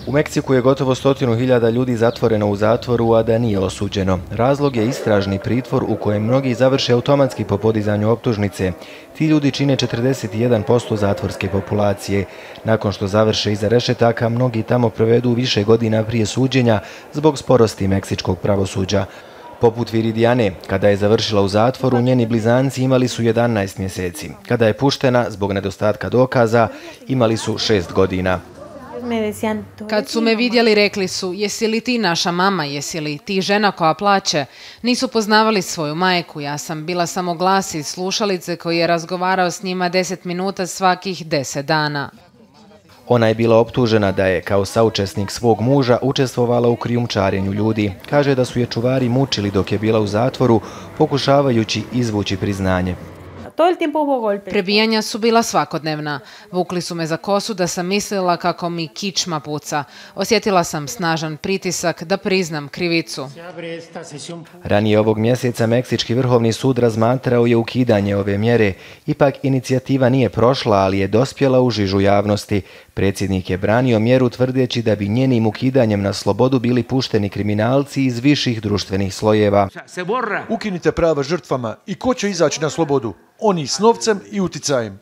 U Meksiku je gotovo 100.000 ljudi zatvoreno u zatvoru, a da nije osuđeno. Razlog je istražni pritvor u kojem mnogi završe automatski po podizanju optužnice. Ti ljudi čine 41% zatvorske populacije. Nakon što završe iza rešetaka, mnogi tamo provedu više godina prije suđenja zbog sporosti meksičkog pravosuđa. Poput Viridijane, kada je završila u zatvoru, njeni blizanci imali su 11 mjeseci. Kada je puštena, zbog nedostatka dokaza, imali su 6 godina. Kad su me vidjeli, rekli su: jesi li ti naša mama, jesi li ti žena koja plače? Nisu poznavali svoju majku, ja sam bila samo glas iz slušalice koji je razgovarao s njima 10 minuta svakih 10 dana. Ona je bila optužena da je, kao saučesnik svog muža, učestvovala u krijumčarenju ljudi. Kaže da su je čuvari mučili dok je bila u zatvoru, pokušavajući izvući priznanje. Prebijanja su bila svakodnevna. Vukli su me za kosu da sam mislila kako mi kičma puca. Osjetila sam snažan pritisak da priznam krivicu. Ranije ovog mjeseca Meksički vrhovni sud razmatrao je ukidanje ove mjere. Ipak inicijativa nije prošla, ali je dospjela u žižu javnosti. Predsjednik je branio mjeru tvrdeći da bi njenim ukidanjem na slobodu bili pušteni kriminalci iz viših društvenih slojeva. Ukinite prava žrtvama i ko će izaći na slobodu? Oni s novcem i uticajem.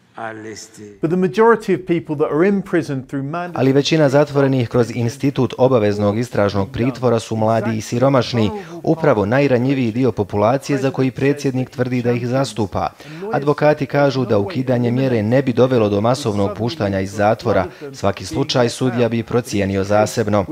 Ali većina zatvorenih kroz institut obaveznog istražnog pritvora su mladi i siromašni, upravo najranjiviji dio populacije za koji predsjednik tvrdi da ih zastupa. Advokati kažu da ukidanje mjere ne bi dovelo do masovnog puštanja iz zatvora. Svaki slučaj sudija bi procijenio zasebno.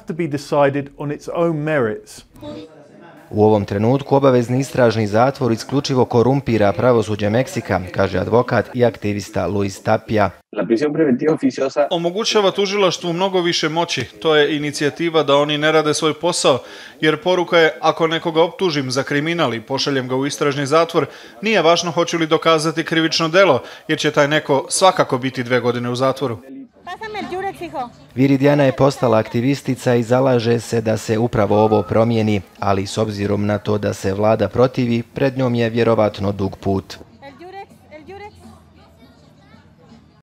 U ovom trenutku obavezni istražni zatvor isključivo korumpira pravosuđe Meksika, kaže advokat i aktivista Luis Tapia. Omogućava tužilaštvu mnogo više moći. To je inicijativa da oni ne rade svoj posao, jer poruka je: ako nekoga optužim za kriminal i pošaljem ga u istražni zatvor, nije važno hoću li dokazati krivično delo, jer će taj neko svakako biti 2 godine u zatvoru. Viridijana je postala aktivistica i zalaže se da se upravo ovo promijeni, ali s obzirom na to da se vlada protivi, pred njom je vjerovatno dug put.